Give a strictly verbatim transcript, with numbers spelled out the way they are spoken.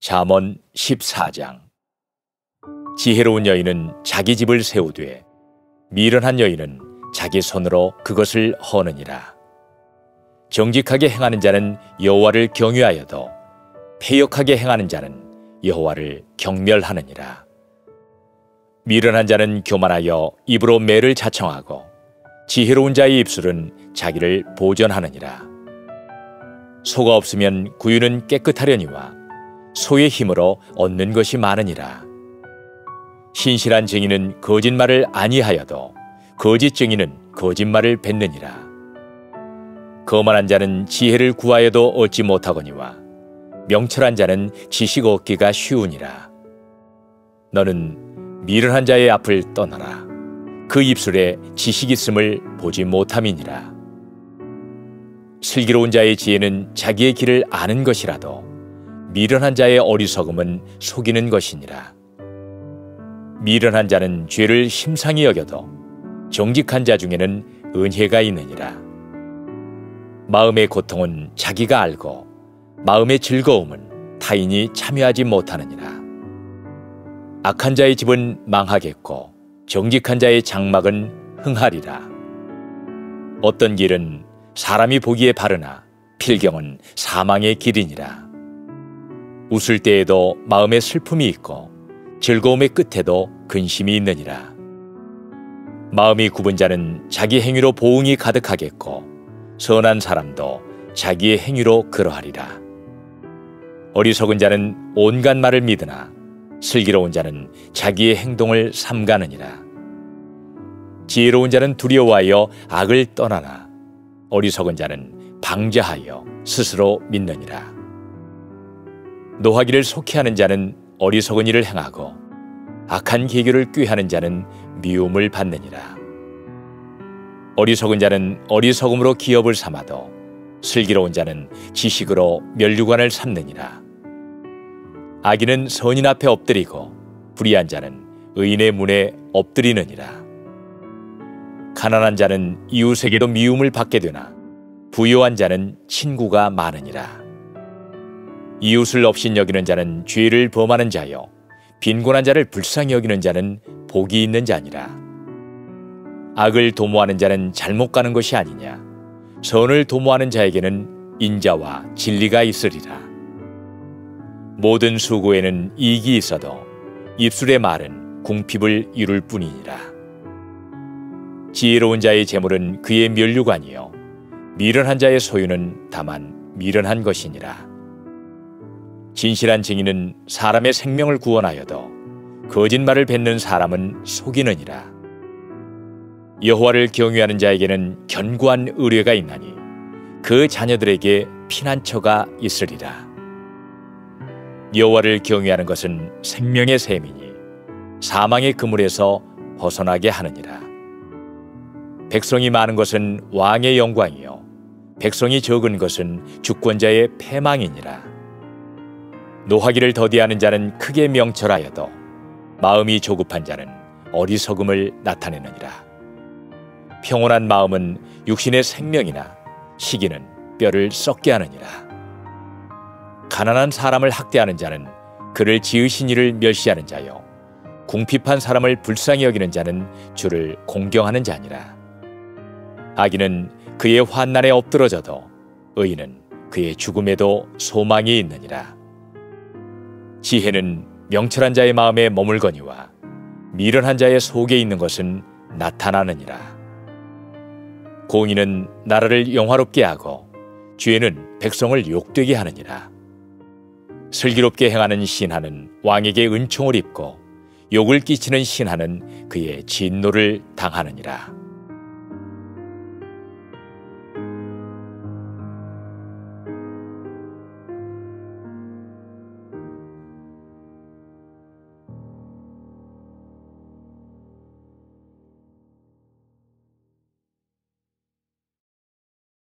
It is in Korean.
잠언 십사 장. 지혜로운 여인은 자기 집을 세우되 미련한 여인은 자기 손으로 그것을 허느니라. 정직하게 행하는 자는 여호와를 경외하여도 패역하게 행하는 자는 여호와를 경멸하느니라. 미련한 자는 교만하여 입으로 매를 자청하고 지혜로운 자의 입술은 자기를 보전하느니라. 소가 없으면 구유는 깨끗하려니와 소의 힘으로 얻는 것이 많으니라. 신실한 증인은 거짓말을 아니하여도 거짓 증인은 거짓말을 뱉느니라. 거만한 자는 지혜를 구하여도 얻지 못하거니와 명철한 자는 지식 얻기가 쉬우니라. 너는 미련한 자의 앞을 떠나라. 그 입술에 지식 있음을 보지 못함이니라. 슬기로운 자의 지혜는 자기의 길을 아는 것이라도 미련한 자의 어리석음은 속이는 것이니라. 미련한 자는 죄를 심상히 여겨도 정직한 자 중에는 은혜가 있느니라. 마음의 고통은 자기가 알고 마음의 즐거움은 타인이 참여하지 못하느니라. 악한 자의 집은 망하겠고 정직한 자의 장막은 흥하리라. 어떤 길은 사람이 보기에 바르나 필경은 사망의 길이니라. 웃을 때에도 마음에 슬픔이 있고 즐거움의 끝에도 근심이 있느니라. 마음이 굽은 자는 자기 행위로 보응이 가득하겠고 선한 사람도 자기의 행위로 그러하리라. 어리석은 자는 온갖 말을 믿으나 슬기로운 자는 자기의 행동을 삼가느니라. 지혜로운 자는 두려워하여 악을 떠나나 어리석은 자는 방자하여 스스로 믿느니라. 노하기를 속히하는 자는 어리석은 일을 행하고 악한 계교를 꾀하는 자는 미움을 받느니라. 어리석은 자는 어리석음으로 기업을 삼아도 슬기로운 자는 지식으로 면류관을 삼느니라. 악인은 선인 앞에 엎드리고 불의한 자는 의인의 문에 엎드리느니라. 가난한 자는 이웃에게도 미움을 받게 되나 부유한 자는 친구가 많으니라. 이웃을 업신여기는 자는 죄를 범하는 자요 빈곤한 자를 불쌍히 여기는 자는 복이 있는 자니라. 악을 도모하는 자는 잘못 가는 것이 아니냐. 선을 도모하는 자에게는 인자와 진리가 있으리라. 모든 수고에는 이익이 있어도 입술의 말은 궁핍을 이룰 뿐이니라. 지혜로운 자의 재물은 그의 면류관이요 미련한 자의 소유는 다만 미련한 것이니라. 진실한 증인은 사람의 생명을 구원하여도 거짓말을 뱉는 사람은 속이느니라. 여호와를 경외하는 자에게는 견고한 의뢰가 있나니 그 자녀들에게 피난처가 있으리라. 여호와를 경외하는 것은 생명의 셈이니 사망의 그물에서 벗어나게 하느니라. 백성이 많은 것은 왕의 영광이요 백성이 적은 것은 주권자의 패망이니라. 노하기를 더디하는 자는 크게 명철하여도 마음이 조급한 자는 어리석음을 나타내느니라. 평온한 마음은 육신의 생명이나 시기는 뼈를 썩게 하느니라. 가난한 사람을 학대하는 자는 그를 지으신 이를 멸시하는 자요 궁핍한 사람을 불쌍히 여기는 자는 주를 공경하는 자니라. 악인은 그의 환난에 엎드러져도 의인은 그의 죽음에도 소망이 있느니라. 지혜는 명철한 자의 마음에 머물거니와 미련한 자의 속에 있는 것은 나타나느니라. 공의는 나라를 영화롭게 하고 죄는 백성을 욕되게 하느니라. 슬기롭게 행하는 신하는 왕에게 은총을 입고 욕을 끼치는 신하는 그의 진노를 당하느니라.